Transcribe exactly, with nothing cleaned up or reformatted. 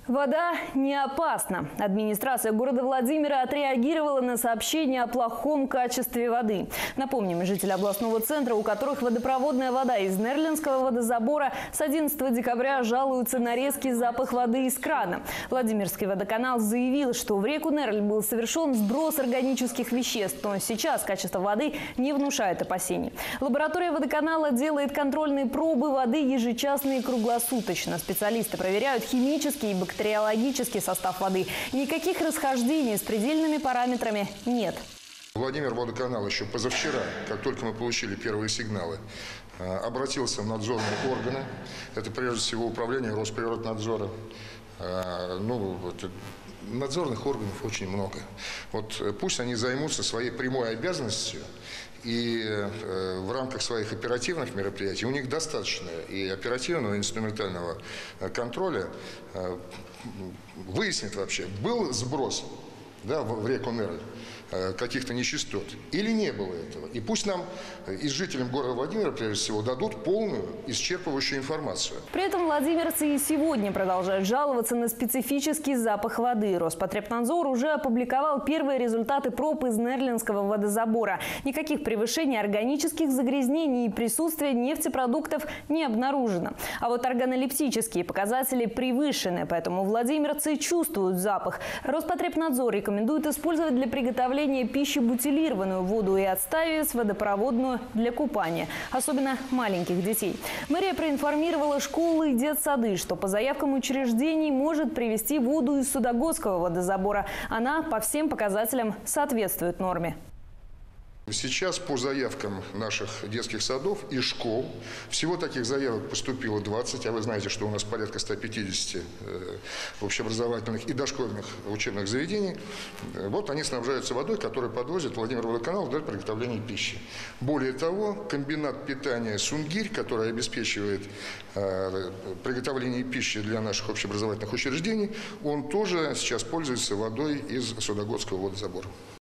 Вода не опасна. Администрация города Владимира отреагировала на сообщение о плохом качестве воды. Напомним, жители областного центра, у которых водопроводная вода из Нерлинского водозабора, с одиннадцатого декабря жалуются на резкий запах воды из крана. Владимирский водоканал заявил, что в реку Нерль был совершен сброс органических веществ, но сейчас качество воды не внушает опасений. Лаборатория водоканала делает контрольные пробы воды ежечасно и круглосуточно. Специалисты проверяют химический и бактериальный бактериологический состав воды. Никаких расхождений с предельными параметрами нет. Владимир водоканал еще позавчера, как только мы получили первые сигналы, обратился в надзорные органы. Это прежде всего управление Росприроднадзора. Ну, вот, надзорных органов очень много. Вот пусть они займутся своей прямой обязанностью, и э, в рамках своих оперативных мероприятий у них достаточно и оперативного, и инструментального контроля э, выяснит вообще, был сброс, да, в, в реку Нерль каких-то нечистот или не было этого. И пусть нам и жителям города Владимира, прежде всего, дадут полную, исчерпывающую информацию. При этом владимирцы и сегодня продолжают жаловаться на специфический запах воды. Роспотребнадзор уже опубликовал первые результаты проб из Нерлинского водозабора. Никаких превышений органических загрязнений и присутствия нефтепродуктов не обнаружено. А вот органолептические показатели превышены, поэтому владимирцы чувствуют запах. Роспотребнадзор рекомендует использовать для приготовления пищи бутилированную воду и отставить водопроводную для купания, особенно маленьких детей. Мэрия проинформировала школы и детсады, что по заявкам учреждений может привезти воду из Судогодского водозабора. Она по всем показателям соответствует норме. Сейчас по заявкам наших детских садов и школ, всего таких заявок поступило двадцать, а вы знаете, что у нас порядка ста пятидесяти общеобразовательных и дошкольных учебных заведений. Вот они снабжаются водой, которую подвозит Владимир водоканал для приготовления пищи. Более того, комбинат питания «Сунгирь», который обеспечивает приготовление пищи для наших общеобразовательных учреждений, он тоже сейчас пользуется водой из Судогодского водозабора.